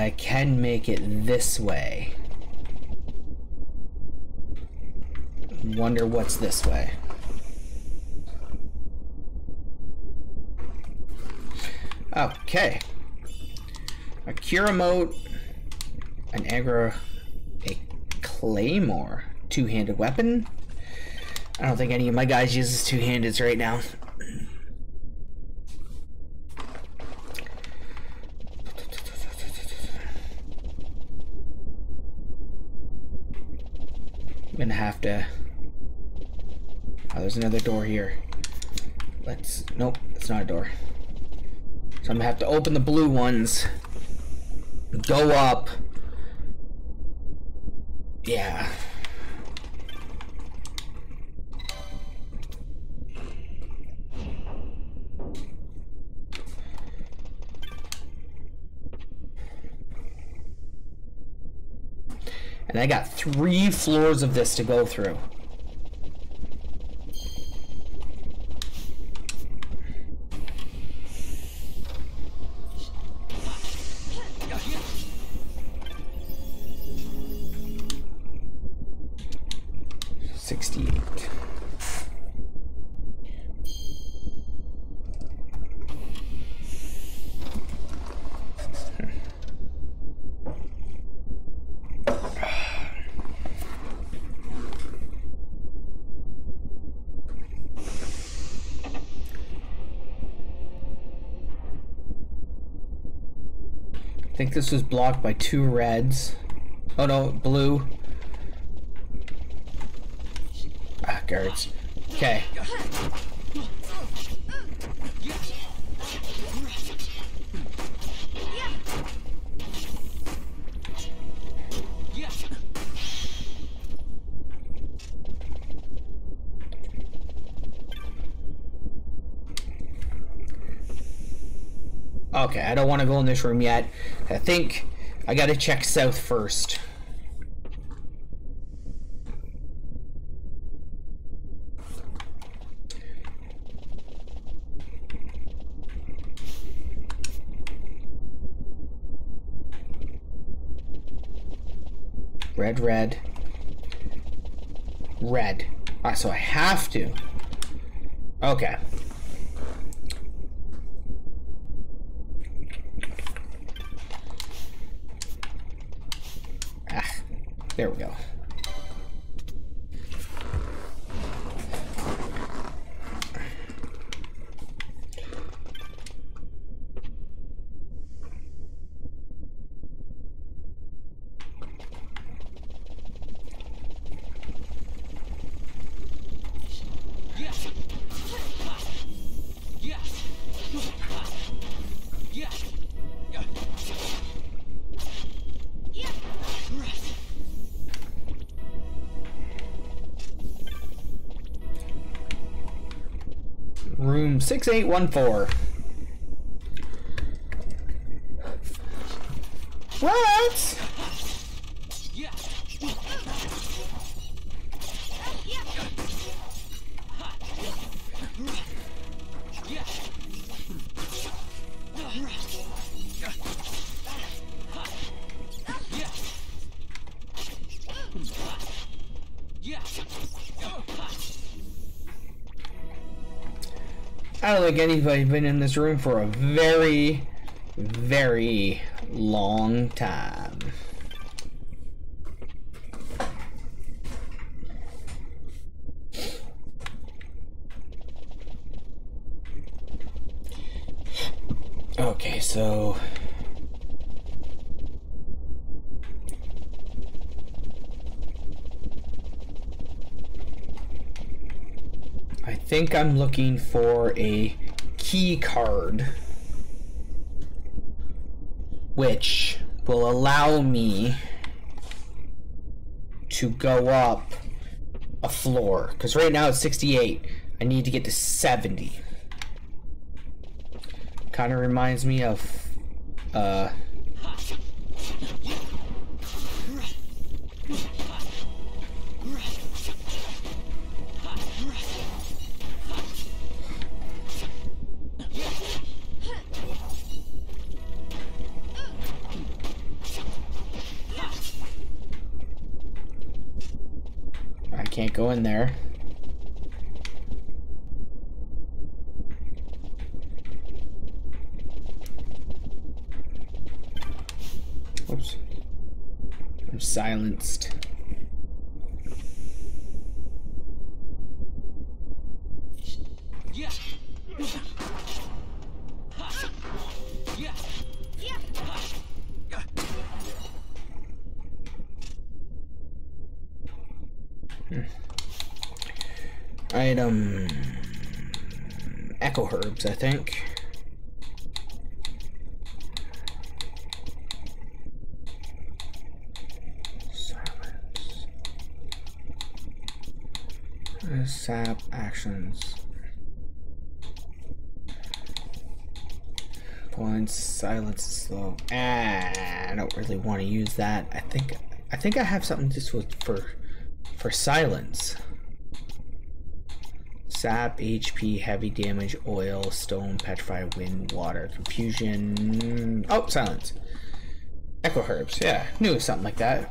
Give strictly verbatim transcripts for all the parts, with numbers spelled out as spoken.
I can make it this way. Wonder what's this way. Okay. A cure remote, an aggro, a claymore, two-handed weapon. I don't think any of my guys uses two-handeds right now. I'm gonna have to. Oh, there's another door here. Let's. Nope, it's not a door. So I'm gonna have to open the blue ones. Go up. Yeah. And I got three floors of this to go through. sixty-eight. I think this was blocked by two reds. Oh no, blue. Ah, guards. Okay. Okay, I don't want to go in this room yet. I think I gotta check south first. Red, red. Red. Ah, so I have to. Okay. Ah, there we go. Room six eight one four. What? I don't think anybody's been in this room for a very, very long time. Okay, so I think I'm looking for a key card which will allow me to go up a floor, because right now it's sixty-eight. I need to get to seventy. Kind of reminds me of uh can't go in there. Oops. I'm silenced. Hmm. Item Echo Herbs, I think. Sap actions. Blind silence slow. Ah, I don't really want to use that. I think I think I have something just with for for silence. Sap, H P, heavy damage, oil, stone, petrify, wind, water, confusion. Oh, silence. Echo Herbs. Yeah, knew it was something like that.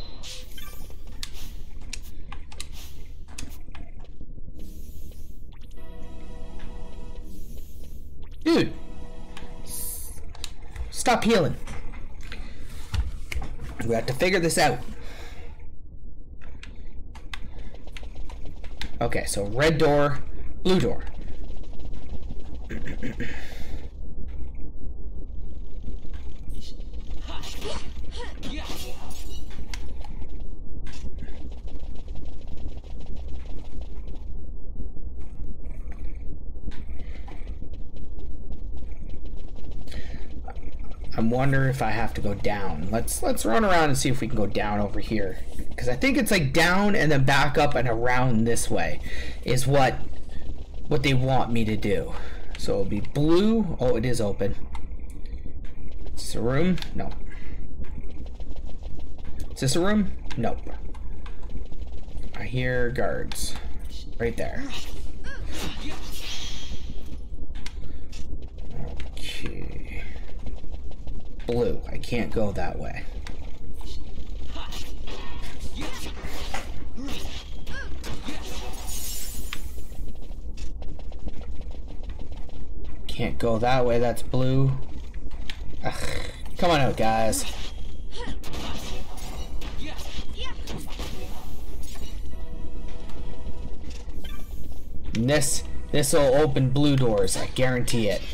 Dude, stop healing. We have to figure this out. Okay, so red door, blue door. I'm wondering if I have to go down. Let's let's run around and see if we can go down over here. Because I think it's like down and then back up and around this way is what what they want me to do. So it'll be blue. Oh, it is open. Is this a room? No. Is this a room? Nope. I hear guards. Right there. Okay. Blue. I can't go that way. Can't go that way. That's blue. Ugh. Come on out, guys. And this this will open blue doors. I guarantee it.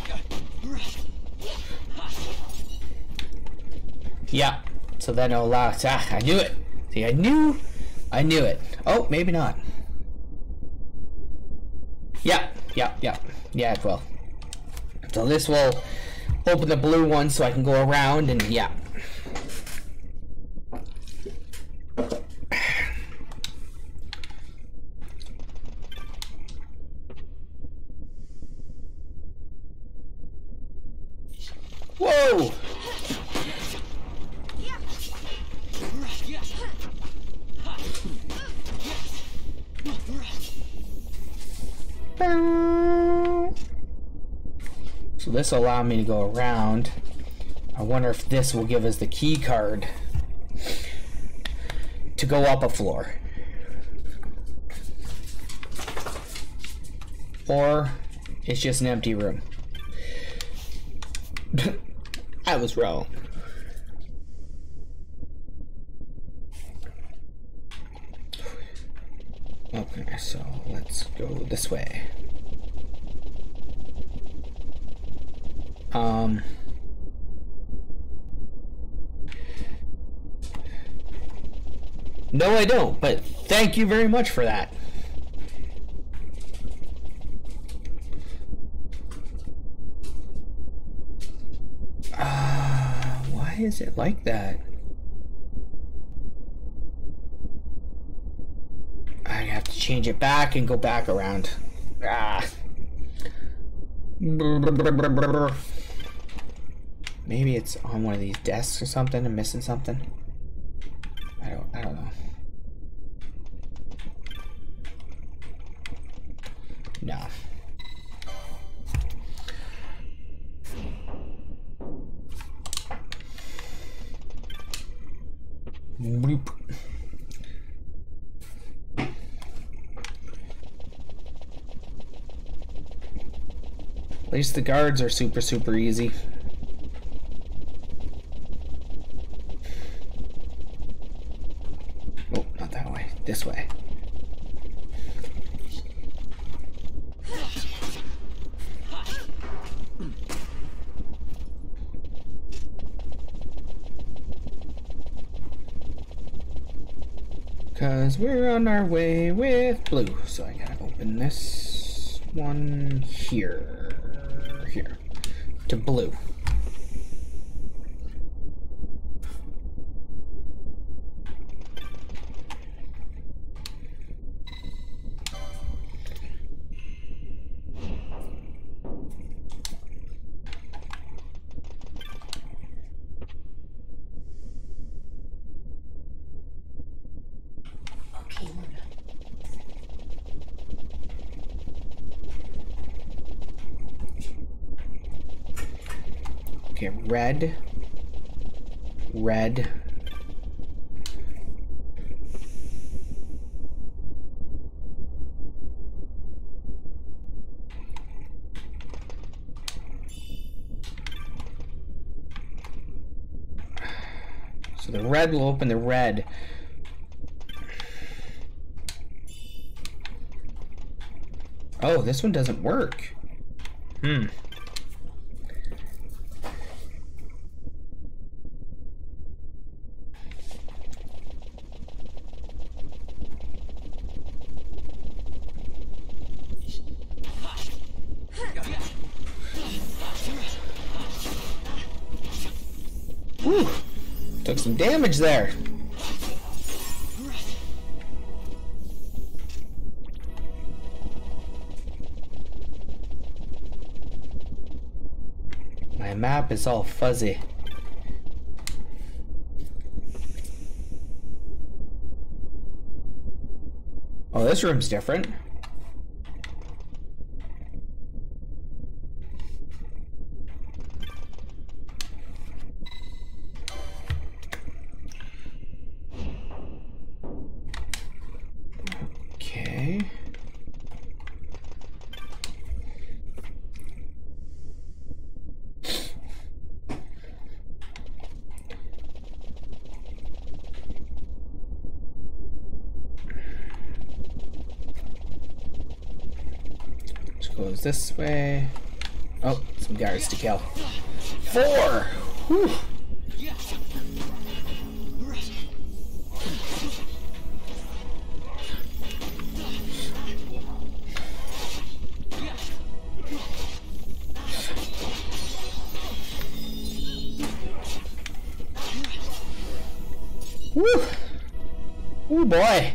Yeah, so then it'll allow us. Ah, I knew it. See, I knew, I knew it. Oh, maybe not. Yeah, yeah, yeah, yeah, it will. So this will open the blue one so I can go around and yeah. Whoa! So this will allow me to go around. I wonder if this will give us the key card to go up a floor. Or it's just an empty room. I was wrong. Okay, so let's go this way. Um, no, I don't, but thank you very much for that. Uh, why is it like that? I have to change it back and go back around. Ah. Maybe it's on one of these desks or something. I'm missing something. I don't. I don't know. No. Bloop. least the guards are super, super easy. Oh, not that way. This way. Because we're on our way with blue. So I gotta open this one here. Here. To blue. Okay, red, red, so the red will open the red. Oh, this one doesn't work. Hmm. Whew. Took some damage there. My map is all fuzzy. Oh, this room's different. Okay. Goes this way. Oh, some guards to kill. Four! Whew. Woo! Oh boy!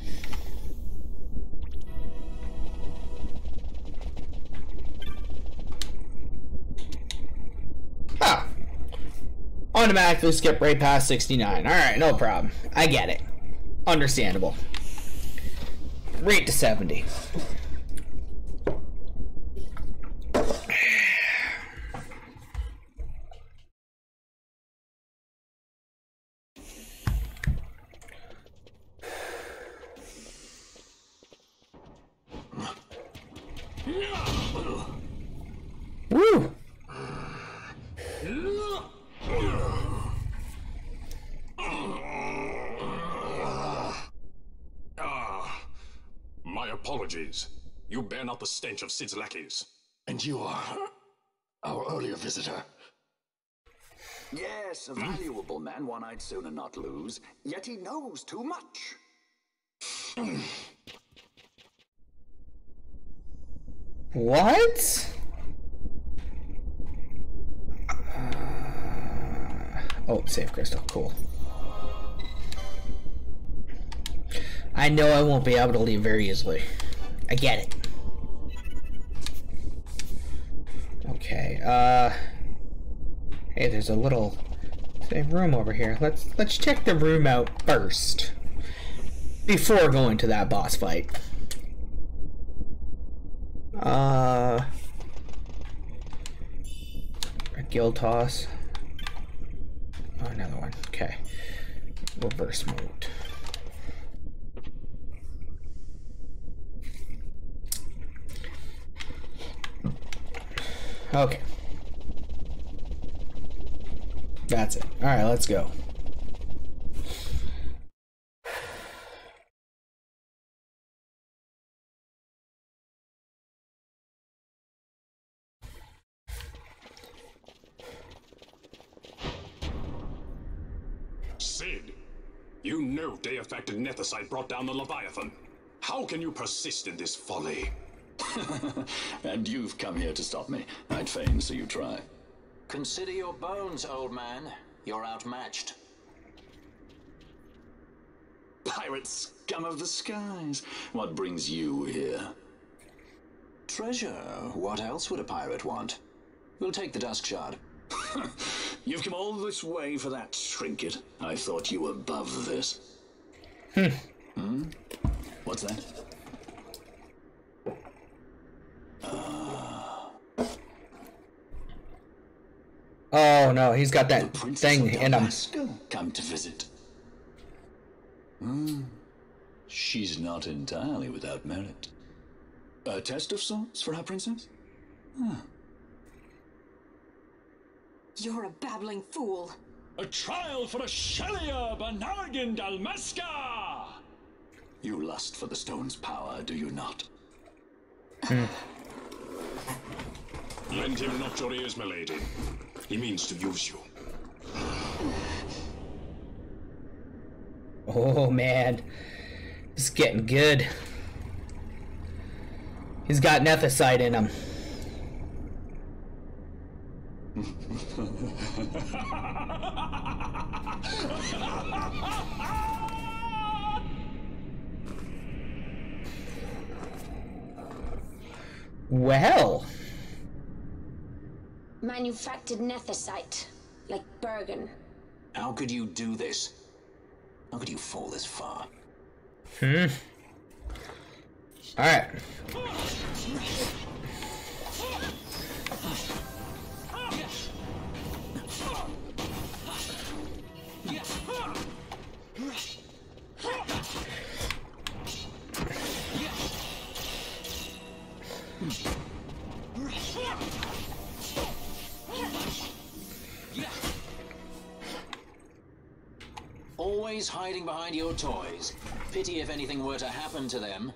Automatically skip right past sixty-nine. Alright, no problem. I get it. Understandable. Right to seventy. Woo! Apologies. You bear not the stench of Sid's lackeys. And you are our earlier visitor. Yes, a valuable man, one I'd sooner not lose. Yet he knows too much. What? Uh, oh, save crystal. Cool. I know I won't be able to leave very easily. I get it. Okay, uh... hey, there's a little same room over here. Let's let's check the room out first. Before going to that boss fight. Uh... A guild toss. Oh, another one. Okay. Reverse mode. Okay. That's it. Alright, let's go. Sid, you know Deifacted Nethicite brought down the Leviathan. How can you persist in this folly? And you've come here to stop me. I'd fain see you try. Consider your bones, old man. You're outmatched. Pirate scum of the skies. What brings you here? Treasure. What else would a pirate want? We'll take the Dusk Shard. You've come all this way for that trinket. I thought you were above this. Hmm. Hmm? What's that? Uh... Oh no, he's got that thing in him. Come to visit. Hmm. She's not entirely without merit. A test of sorts for our princess? Huh. You're a babbling fool. A trial for a Shelia Banargin Dalmasca! You lust for the stone's power, do you not? Hmm. Lend him not your ears, milady. He means to use you. Oh man, it's getting good. He's got Nethicite in him. Well. Manufactured Nethicite, like Bergen. How could you do this? How could you fall this far? Hmm. All right. Always hiding behind your toys. Pity if anything were to happen to them.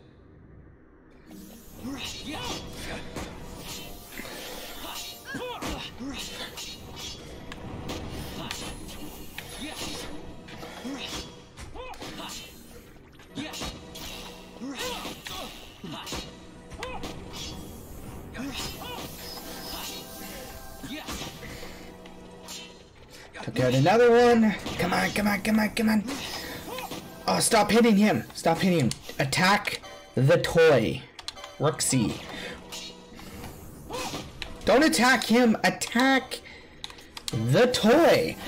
Took out another one. Come on, come on, come on, come on. Oh, stop hitting him. Stop hitting him. Attack the toy. Roxy. Don't attack him. Attack the toy.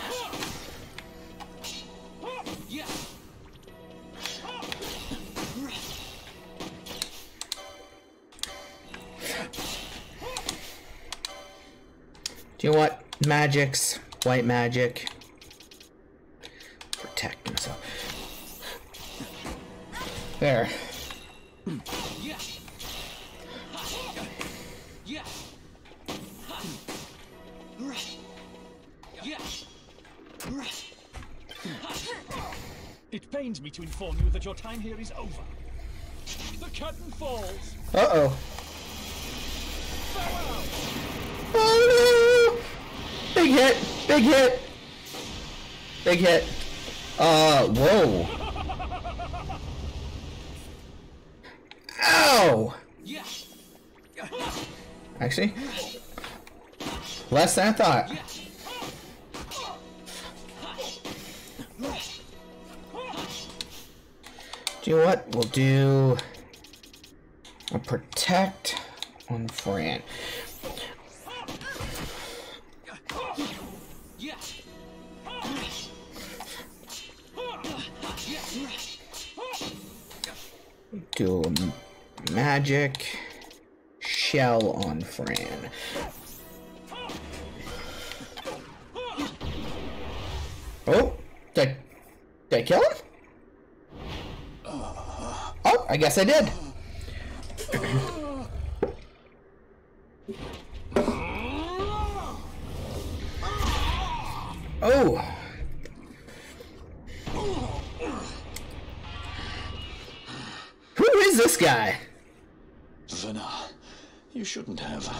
Do you know what? Magics. White magic. Protect himself. There. It pains me to inform you that your time here is over. The curtain falls. Uh-oh. Oh no! Big hit! Big hit! Big hit. Uh, whoa. Ow! Actually, less than I thought. Do you know what? We'll do a protect on Fran. Do a magic shell on Fran. Oh, did I, did I kill him? Oh, I guess I did. Oh! Who is this guy? Vena, you shouldn't have.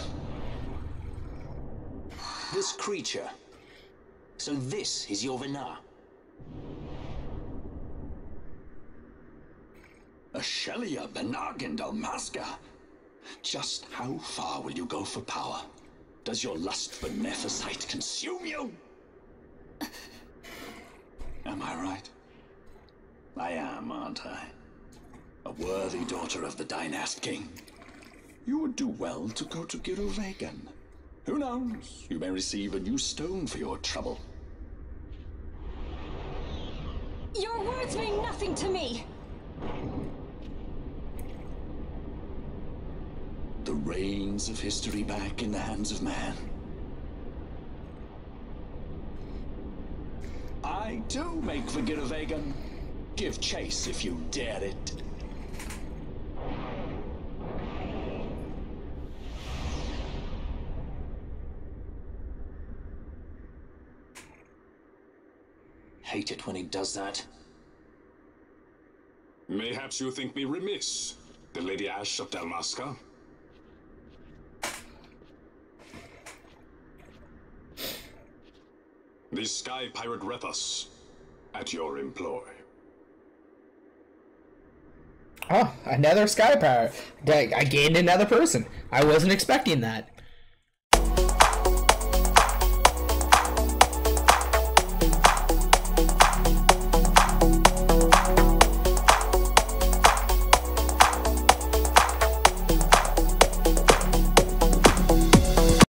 This creature. So this is your Vena. Ashelia Benargan Dalmasca. Just how far will you go for power? Does your lust for Nethicite consume you? Am I right? I am, aren't I? A worthy daughter of the Dynast King. You would do well to go to Giruvegan. Who knows? You may receive a new stone for your trouble. Your words mean nothing to me! The reins of history back in the hands of man. I too make for Giruvegan. Give chase if you dare it. Hate it when he does that. Mayhaps you think me remiss, the Lady Ash of Dalmasca? The Sky Pirate Rethus, at your employ. Oh, another Sky Pirate. I gained another person. I wasn't expecting that.